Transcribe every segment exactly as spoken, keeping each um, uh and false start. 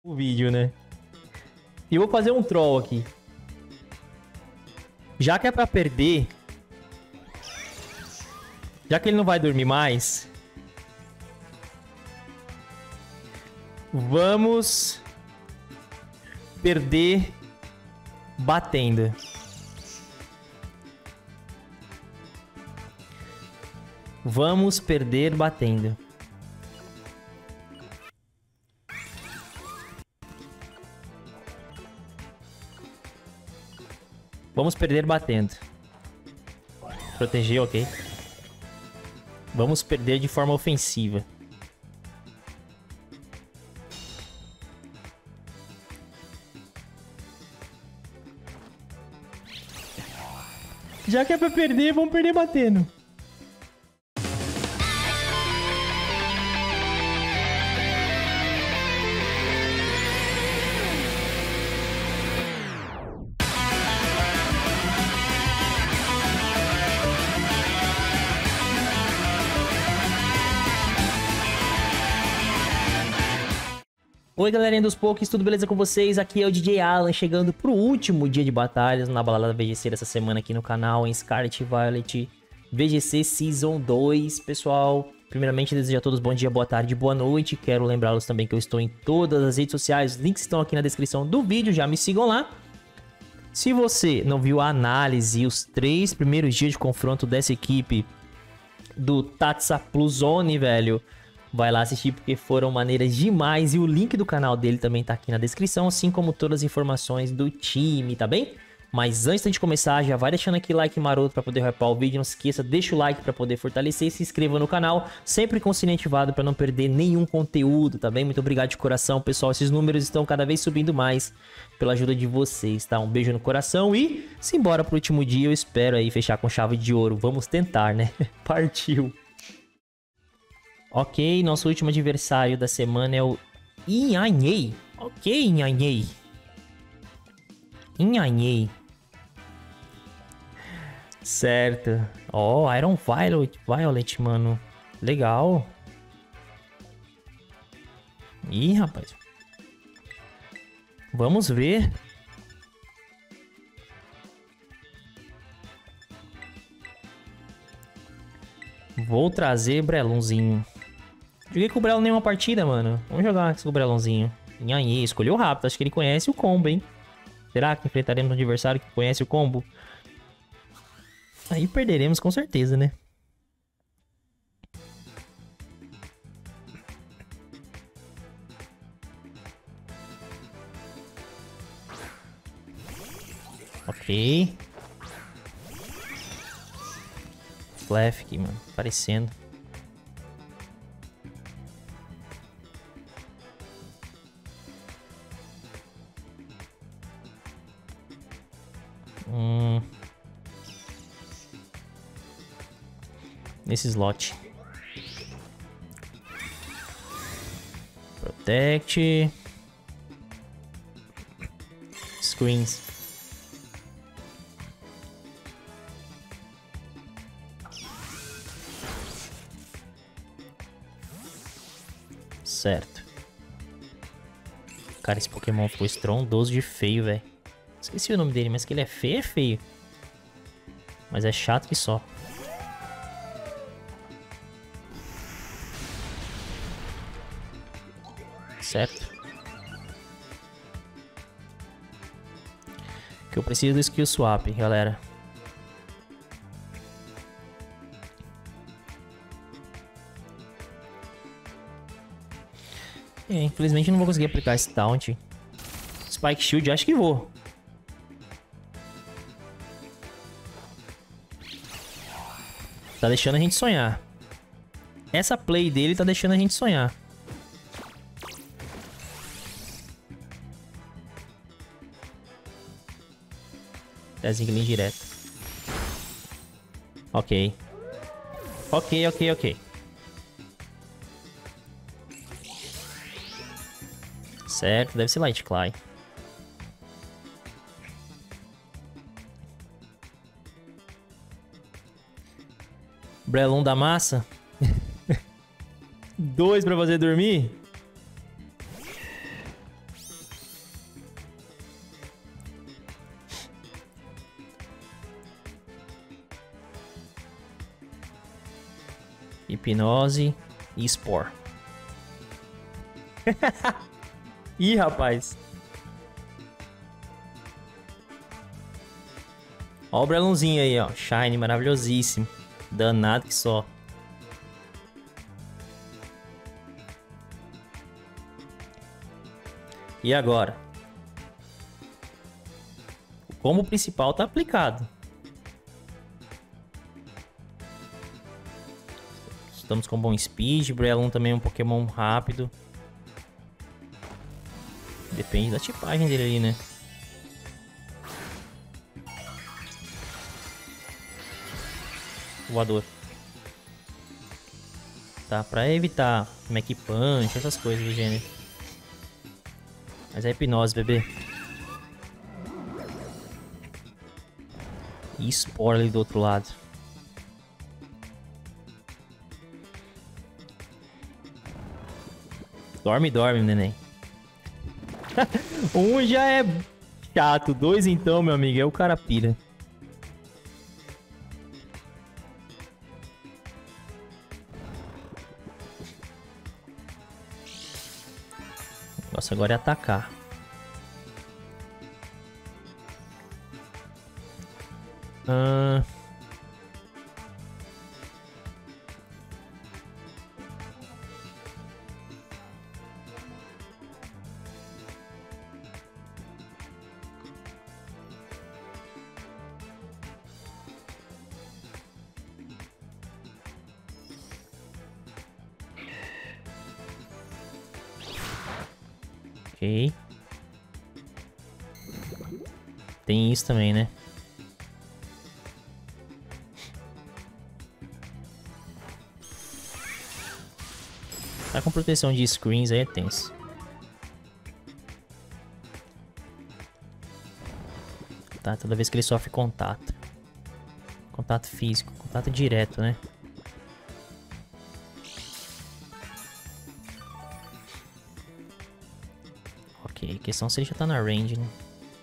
o vídeo, né? E eu vou fazer um troll aqui. Já que é pra perder... Já que ele não vai dormir mais... Vamos... Perder... Batendo. Vamos perder batendo. Vamos perder batendo. Proteger, ok. Vamos perder de forma ofensiva. Já que é pra perder, vamos perder batendo. Oi galerinha dos Pokés, tudo beleza com vocês? Aqui é o D J Alan, chegando pro último dia de batalhas na balada V G C dessa semana aqui no canal, em Scarlet Violet V G C Season dois. Pessoal, primeiramente desejo a todos bom dia, boa tarde, boa noite. Quero lembrá-los também que eu estou em todas as redes sociais, os links estão aqui na descrição do vídeo, já me sigam lá. Se você não viu a análise e os três primeiros dias de confronto dessa equipe do Tatsa Plusone, velho, vai lá assistir porque foram maneiras demais e o link do canal dele também tá aqui na descrição, assim como todas as informações do time, tá bem? Mas antes de começar, já vai deixando aqui like maroto para poder hypar o vídeo, não se esqueça, deixa o like para poder fortalecer e se inscreva no canal, sempre com o sininho ativado para não perder nenhum conteúdo, tá bem? Muito obrigado de coração, pessoal, esses números estão cada vez subindo mais pela ajuda de vocês, tá? Um beijo no coração e simbora pro último dia, eu espero aí fechar com chave de ouro, vamos tentar, né? Partiu! Ok, nosso último adversário da semana é o Inhanhei. Ok, Inhanhei. Inhanhei. Certo. Ó, oh, Iron Violet, Violet, mano. Legal. Ih, rapaz. Vamos ver. Vou trazer Brelunzinho. Joguei com o Brelon nenhuma partida, mano. Vamos jogar com o Brelonzinho. Nhanhê, escolheu rápido. Acho que ele conhece o combo, hein? Será que enfrentaremos um adversário que conhece o combo? Aí perderemos com certeza, né? Ok. Flafk, mano. Aparecendo. Hum. Nesse slot. Protect. Screens. Certo. Cara, esse Pokémon ficou estrondoso de feio, velho. Esqueci o nome dele, mas que ele é feio, é feio. Mas é chato que só. Certo. Que eu preciso do skill swap, galera. É, infelizmente eu não vou conseguir aplicar esse taunt. Spike Shield, acho que vou. Tá deixando a gente sonhar. Essa play dele tá deixando a gente sonhar. Desenho direto. Ok. Ok, ok, ok. Certo, deve ser Light Clay. Brelon da massa. Dois pra fazer dormir. Hipnose e Spore. Ih, rapaz. Ó o Brelonzinho aí, ó. Shine, maravilhosíssimo. Danado que só. E agora? O combo principal tá aplicado. Estamos com bom speed. Breloom também é um Pokémon rápido. Depende da tipagem dele ali, né? Voador. Tá, pra evitar Mac Punch, essas coisas do gênero. Mas é hipnose, bebê. E Spore ali do outro lado. Dorme, dorme, neném. Um já é chato. Dois então, meu amigo. É o cara pira. Nossa, agora é atacar. Ah... Ok. Tem isso também, né? Tá com proteção de screens aí é tenso. Tá, toda vez que ele sofre contato. Contato físico, contato direto, né? Ok, a questão é se ele já tá na range, né?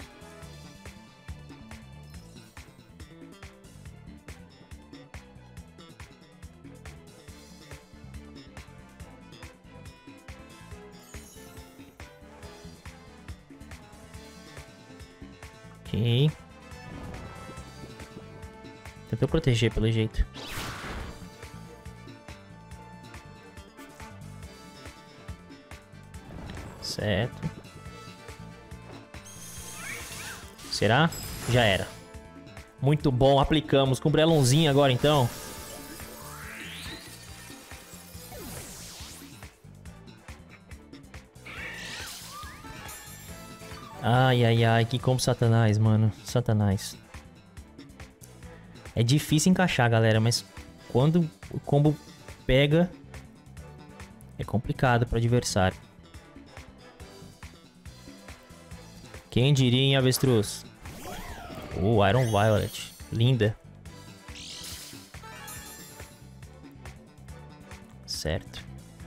Ok. Tentou proteger pelo jeito. Certo. Será? Já era. Muito bom, aplicamos com o Brelonzinho agora então. Ai, ai, ai, que combo satanás, mano. Satanás. É difícil encaixar, galera, mas quando o combo pega, é complicado para o adversário. Quem diria em avestruz? Oh, Iron Violet. Linda. Certo.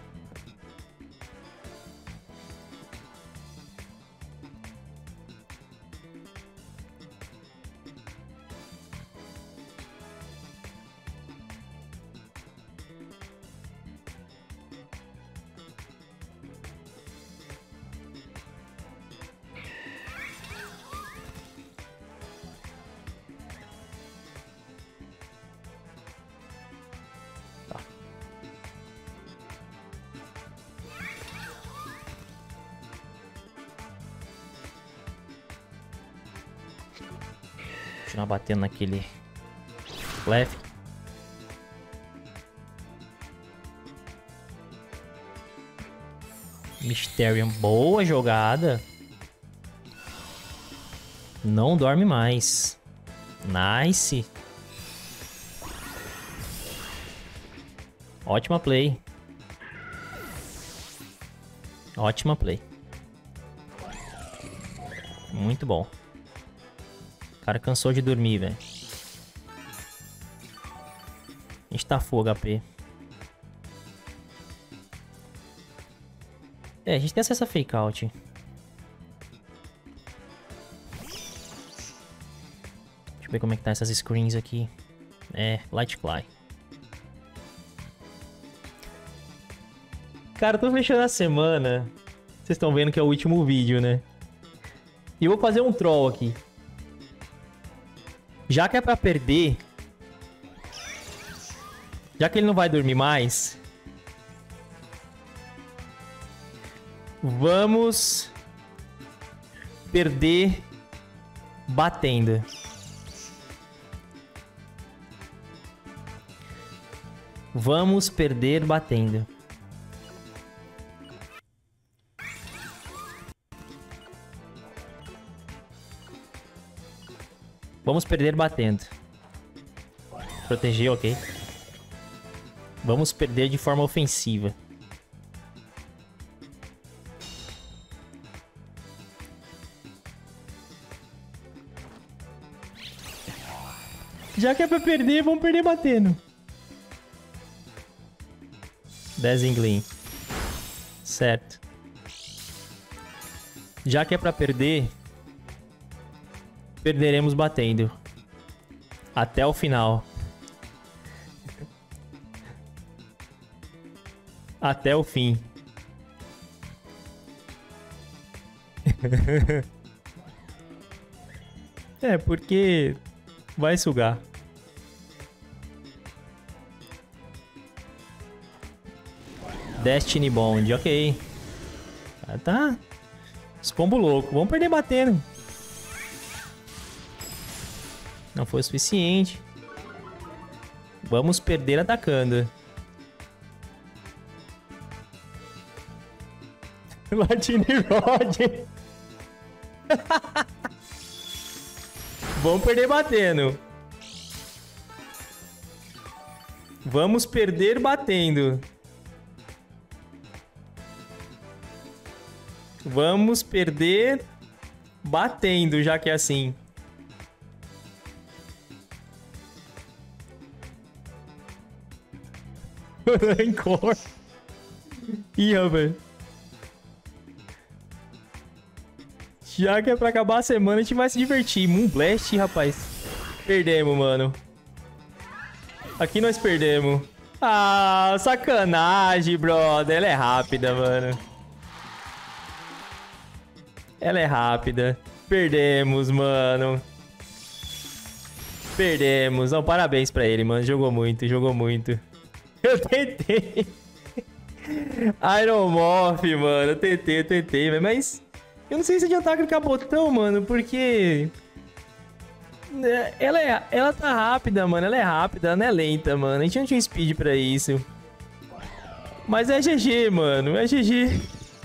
Continuar batendo naquele left. Mysterium, boa jogada. Não dorme mais. Nice. Ótima play. Ótima play. Muito bom. O cara cansou de dormir, velho. A gente tá full H P. É, a gente tem acesso a fake out. Deixa eu ver como é que tá essas screens aqui. É, Light Fly. Cara, eu tô fechando a semana. Vocês estão vendo que é o último vídeo, né? E eu vou fazer um troll aqui. Já que é pra perder... Já que ele não vai dormir mais... Vamos... Perder... Batendo. Vamos perder batendo. Vamos perder batendo. Proteger, ok. Vamos perder de forma ofensiva. Já que é pra perder, vamos perder batendo. dez Inglin. Certo. Já que é pra perder, perderemos batendo. Até o final. Até o fim. É, porque vai sugar. Destiny Bond, ok. Ah, tá. Espombo louco. Vamos perder batendo. Não foi o suficiente. Vamos perder atacando. Latine Rod. Vamos perder batendo. Vamos perder batendo. Vamos perder batendo, já que é assim. Rancor. Ih, rapaz. Já que é pra acabar a semana, a gente vai se divertir. Moonblast, rapaz. Perdemos, mano. Aqui nós perdemos. Ah, sacanagem, brother. Ela é rápida, mano. Ela é rápida. Perdemos, mano. Perdemos. Não, parabéns pra ele, mano. Jogou muito, jogou muito. Eu tentei. Iron Morph, mano. Eu tentei, eu tentei, mas... Eu não sei se adiantar clicar botão, mano, porque... Ela, é, ela tá rápida, mano. Ela é rápida, ela não é lenta, mano. A gente não tinha speed pra isso. Mas é G G, mano. É G G.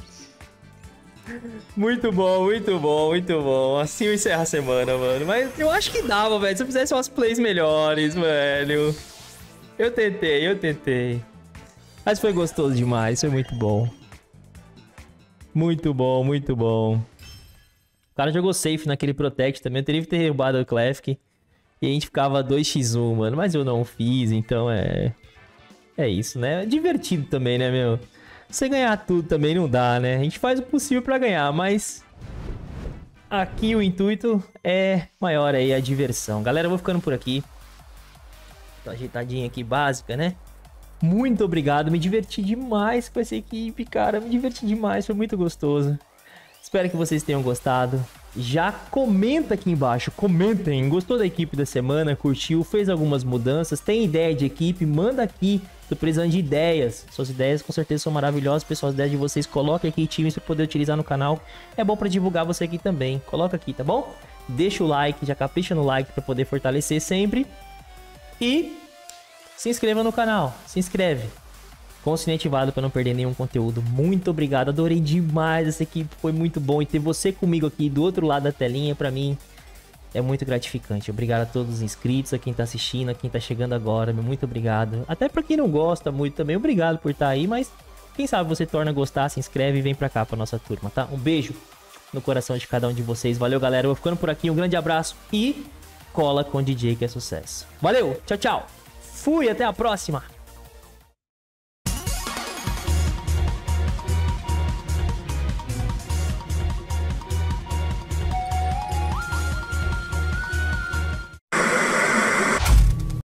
Muito bom, muito bom, muito bom. Assim eu encerro a semana, mano. Mas eu acho que dava, velho. Se eu fizesse umas plays melhores, velho. Eu tentei, eu tentei. Mas foi gostoso demais, foi muito bom. Muito bom, muito bom. O cara jogou safe naquele Protect também. Eu teria que ter roubado o Clefk. E a gente ficava dois contra um, mano. Mas eu não fiz, então é... É isso, né? É divertido também, né, meu? Você ganhar tudo também não dá, né? A gente faz o possível pra ganhar, mas... Aqui o intuito é maior aí, a diversão. Galera, eu vou ficando por aqui. Tô ajeitadinha aqui, básica, né? Muito obrigado, me diverti demais com essa equipe, cara. Me diverti demais, foi muito gostoso. Espero que vocês tenham gostado. Já comenta aqui embaixo, comentem. Gostou da equipe da semana? Curtiu? Fez algumas mudanças? Tem ideia de equipe? Manda aqui. Tô precisando de ideias. Suas ideias com certeza são maravilhosas. Pessoal, as ideias de vocês, coloquem aqui times para poder utilizar no canal. É bom para divulgar você aqui também. Coloca aqui, tá bom? Deixa o like, já capricha no like para poder fortalecer sempre. E se inscreva no canal. Se inscreve. Com o sininho ativado para não perder nenhum conteúdo. Muito obrigado, adorei demais essa equipe, foi muito bom. E ter você comigo aqui do outro lado da telinha, para mim, é muito gratificante. Obrigado a todos os inscritos, a quem tá assistindo, a quem tá chegando agora, muito obrigado. Até para quem não gosta muito também, obrigado por estar aí, mas quem sabe você torna a gostar, se inscreve e vem pra cá pra nossa turma, tá? Um beijo no coração de cada um de vocês. Valeu, galera, eu vou ficando por aqui, um grande abraço e cola com o D J que é sucesso. Valeu, tchau, tchau. Fui, até a próxima.